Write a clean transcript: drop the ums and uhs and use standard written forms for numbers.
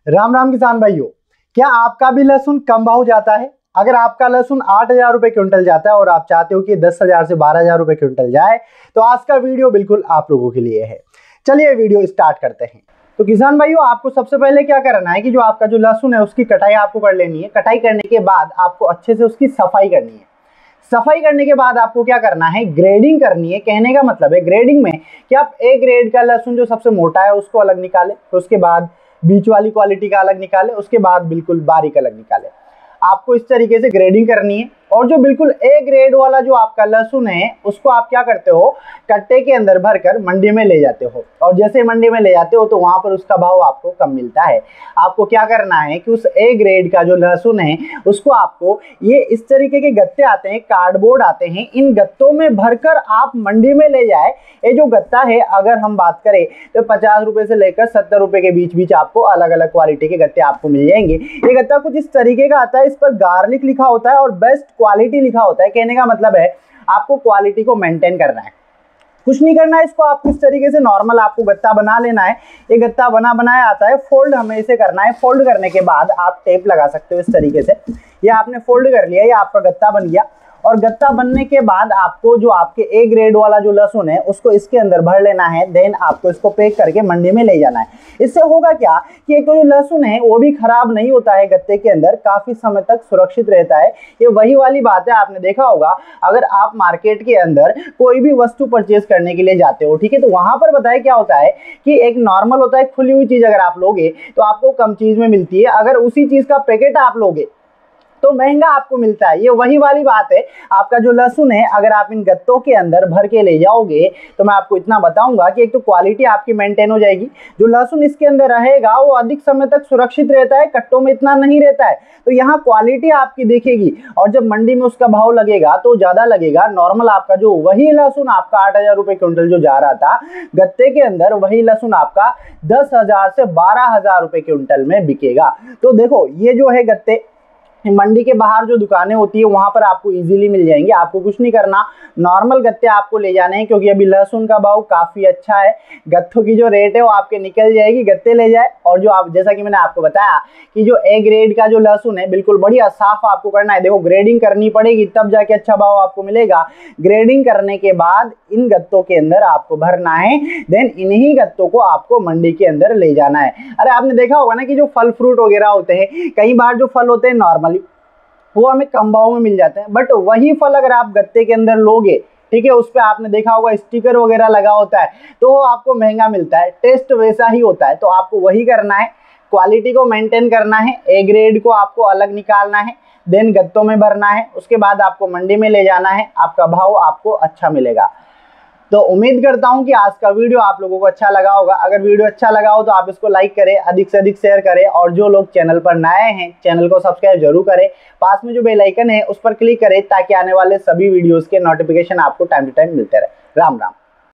राम राम किसान भाइयों, क्या आपका भी लहसुन कम भाव जाता है? अगर आपका लहसुन 8,000 रुपए क्विंटल जाता है और आप चाहते हो कि 10,000 से 12,000 रुपए क्विंटल जाए, तो आज का वीडियो बिल्कुल आप लोगों के लिए है। चलिए वीडियो स्टार्ट करते हैं। तो किसान भाइयों, आपको सबसे पहले क्या करना है कि जो आपका जो लहसुन है उसकी कटाई आपको कर लेनी है। कटाई करने के बाद आपको अच्छे से उसकी सफाई करनी है। सफाई करने के बाद आपको क्या करना है, ग्रेडिंग करनी है। कहने का मतलब है ग्रेडिंग में कि आप ए ग्रेड का लहसुन जो सबसे मोटा है उसको अलग निकालें, तो उसके बाद बीच वाली क्वालिटी का अलग निकाले, उसके बाद बिल्कुल बारीक अलग निकाले। आपको इस तरीके से ग्रेडिंग करनी है। और जो बिल्कुल ए ग्रेड वाला जो आपका लहसुन है उसको आप क्या करते हो, कट्टे के अंदर भरकर मंडी में ले जाते हो। और जैसे मंडी में ले जाते हो तो वहां पर उसका भाव आपको कम मिलता है। आपको क्या करना है कि उस ए ग्रेड का जो लहसुन है उसको आपको, ये इस तरीके के गत्ते आते हैं, कार्डबोर्ड आते हैं, इन गत्तों में भरकर आप मंडी में ले जाए। ये जो गत्ता है अगर हम बात करें तो 50 रुपए से लेकर 70 रुपए के बीच बीच आपको अलग अलग क्वालिटी के गत्ते आपको मिल जाएंगे। ये गत्ता कुछ इस तरीके का आता है, इस पर गार्लिक लिखा होता है और बेस्ट क्वालिटी लिखा होता है। कहने का मतलब है आपको क्वालिटी को मेंटेन करना है, कुछ नहीं करना है। इसको आपको इस तरीके से नॉर्मल आपको गत्ता बना लेना है। ये गत्ता बनाया आता है, फोल्ड हमें इसे करना है। फोल्ड करने के बाद आप टेप लगा सकते हो इस तरीके से। ये आपने फोल्ड कर लिया, ये आपका गत्ता बन गया। और गत्ता बनने के बाद आपको जो आपके ए ग्रेड वाला जो लहसुन है उसको इसके अंदर भर लेना है। देन आपको इसको पैक करके मंडी में ले जाना है। इससे होगा क्या कि एक तो जो लहसुन है वो भी खराब नहीं होता है, गत्ते के अंदर काफी समय तक सुरक्षित रहता है। ये वही वाली बात है, आपने देखा होगा अगर आप मार्केट के अंदर कोई भी वस्तु परचेज करने के लिए जाते हो, ठीक है, तो वहां पर बताए क्या होता है कि एक नॉर्मल होता है, खुली हुई चीज अगर आप लोगे तो आपको कम चीज में मिलती है। अगर उसी चीज का पैकेट आप लोगे तो महंगा आपको मिलता है। ये वही वाली बात है। आपका जो लहसुन है अगर आप इन गत्तों के अंदर भर के ले जाओगे तो मैं आपको इतना बताऊंगा कि एक तो क्वालिटी आपकी मेंटेन हो जाएगी। जो लहसुन इसके अंदर रहेगा वो अधिक समय तक सुरक्षित रहता है, कट्टों में इतना नहीं रहता है, तो यहाँ क्वालिटी आपकी दिखेगी। और जब मंडी में उसका भाव लगेगा तो ज्यादा लगेगा। नॉर्मल आपका जो वही लहसुन आपका 8,000 रुपए क्विंटल जो जा रहा था गत्ते के अंदर, वही लहसुन आपका 10,000 से 12,000 रुपए क्विंटल में बिकेगा। तो देखो ये जो है गत्ते मंडी के बाहर जो दुकानें होती है वहां पर आपको इजीली मिल जाएंगे। आपको कुछ नहीं करना, नॉर्मल गत्ते आपको ले जाने हैं, क्योंकि अभी लहसुन का भाव काफी अच्छा है। गत्तों की जो रेट है वो आपके निकल जाएगी, गत्ते ले जाए। और जो आप, जैसा कि मैंने आपको बताया कि जो ए ग्रेड का जो लहसुन है बिल्कुल बढ़िया साफ आपको करना है। देखो ग्रेडिंग करनी पड़ेगी तब जाके अच्छा भाव आपको मिलेगा। ग्रेडिंग करने के बाद इन गत्तों के अंदर आपको भरना है। देन इन्हीं गत्तों को आपको मंडी के अंदर ले जाना है। अरे आपने देखा होगा ना कि जो फल फ्रूट वगैरह होते हैं, कई बार जो फल होते हैं नॉर्मली वो हमें कम भाव में मिल जाते हैं, बट वही फल अगर आप गत्ते के अंदर लोगे, ठीक है, उस पे आपने देखा होगा स्टिकर वगैरह लगा होता है, तो वो आपको महंगा मिलता है। टेस्ट वैसा ही होता है। तो आपको वही करना है, क्वालिटी को मेंटेन करना है। ए ग्रेड को आपको अलग निकालना है, देन गत्तों में भरना है, उसके बाद आपको मंडी में ले जाना है। आपका भाव आपको अच्छा मिलेगा। तो उम्मीद करता हूं कि आज का वीडियो आप लोगों को अच्छा लगा होगा। अगर वीडियो अच्छा लगा हो तो आप इसको लाइक करें, अधिक से अधिक शेयर करें, और जो लोग चैनल पर नए हैं चैनल को सब्सक्राइब जरूर करें। पास में जो बेल आइकन है उस पर क्लिक करें ताकि आने वाले सभी वीडियोस के नोटिफिकेशन आपको टाइम टू टाइम मिलते रहे। राम राम।